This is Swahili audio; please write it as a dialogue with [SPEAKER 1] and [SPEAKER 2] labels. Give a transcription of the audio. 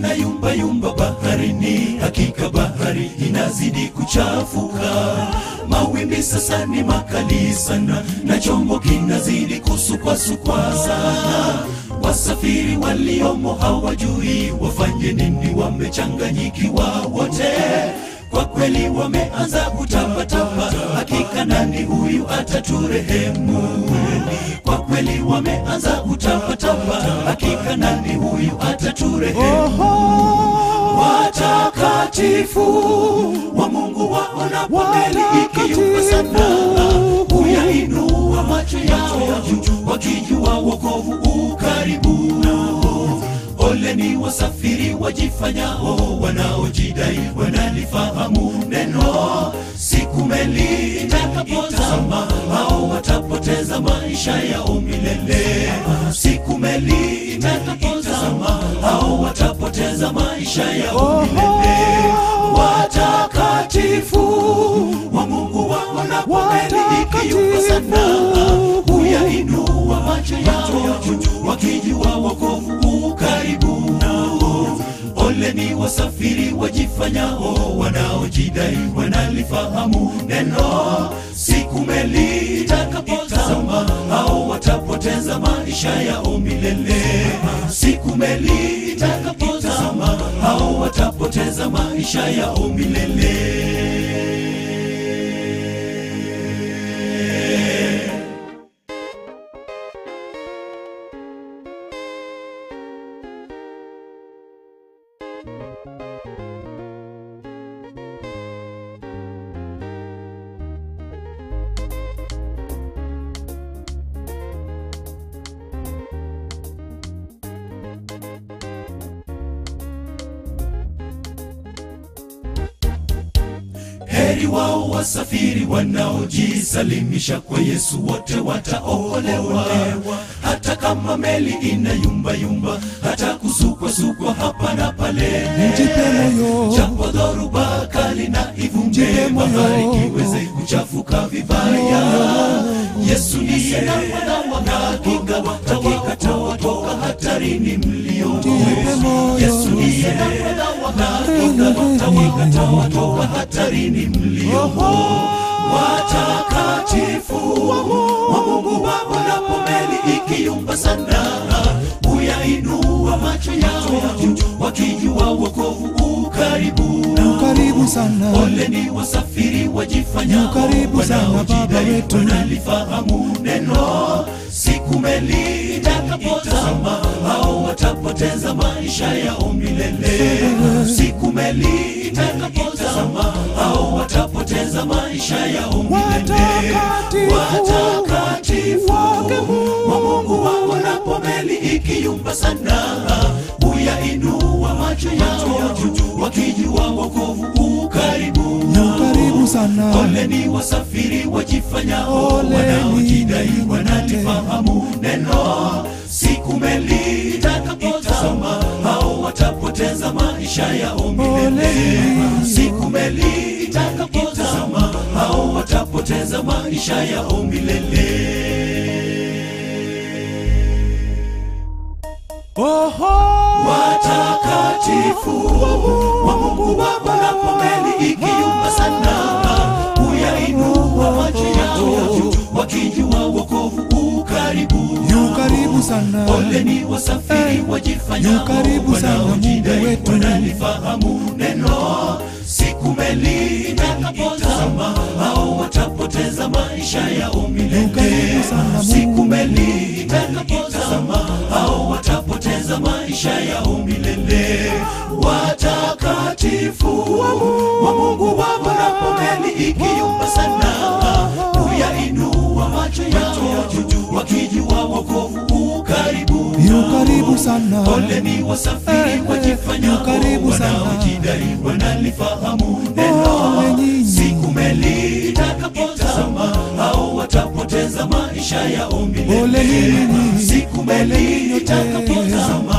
[SPEAKER 1] inayumba yumba baharini, hakika bahari inazidi kuchafuka. Mawimbi sasa ni makali sana, na chombo kinazidi kusukwasukwa sana. Wasafiri waliomo hawajui wafanye nini, wamechanganyikiwa wote. Kwa kweli wameanza kutapatapa, hakika nani huyu ataturehemu? Kwa kweli wameanza kutapatapa, hakika nani huyu ataturehemu? Watakatifu wa Mungu waonapo meli ikiyumba sana, huyainua macho yao juu, wakijua wokovu ukaribu. Ole ni wasafiri wajifanyao, wanaojidai wanalifahamu neno. Siku meli itakapozama, hao watapoteza maisha yao milele. Siku meli itakapozama, hao watapoteza maisha yao milele. Watakatifu wa Mungu waonapo meli ikiyumba sana, huyainua macho yao juu, wakijua wokovu ukaribu. Ole ni wasafiri wajifanyao, wanaojidai wanalifahamu neno. Siku meli itakapozama, hao watapoteza maisha yao milele. Siku meli itakapozama, hao watapoteza maisha yao milele. Heri wao wasafiri wanaojisalimisha kwa Yesu, wote wataokolewa. Hata kama meli inayumba yumba, hata kusukwasukwa hapa na pale, japo dhoruba kali na ivume, bahari iweze kuchafuka vibaya, Yesu ndiye na kinga, hakika tawatoka hatarini mliomo. Yesu ndiye na kinga, hakika tawatoka hatarini mliomo. Watakatifu wa Mungu waonapo meli ikiyumba sana, huyainua macho yao juu, wakijua wokovu ukaribu sana. Ole ni wasafiri wajifanyao, wanaojidai wanalifahamu neno. Siku meli itakapozama, hao watapoteza maisha yao milele. Siku meli itakapozama, hao watapoteza maisha yao milele. Watakatifu wa Mungu waonapo meli ikiyumba sana, huyainua macho yao juu, wakijua wokovu ukaribu sana. Ole ni wasafiri wajifanyao, wanaojidai wanalifahamu neno. Siku meli itakapozama, hao watapoteza maisha yao milele. Siku meli itakapozama, hao watapoteza maisha yao milele. Watakatifu wa Mungu waonapo meli ikiyumba sana, huyainua macho yao juu, wakijua wokovu ukaribu sana. Ole ni wasafiri wajifanyao, wanaojidai wanalifahamu neno. Siku meli itakapozama, hao watapoteza maisha yao milele. Siku meli itakapozama, hao watapoteza maisha yao milele. Watakatifu wa Mungu waonapo meli ikiyumba sana, huyainua macho yao juu, wakijua wokovu ukaribu sana. Ole ni wasafiri wajifanyao, wanaojidai wanalifahamu neno. Siku meli itakapozama, hao watapoteza maisha yao milele. Siku meli itakapozama,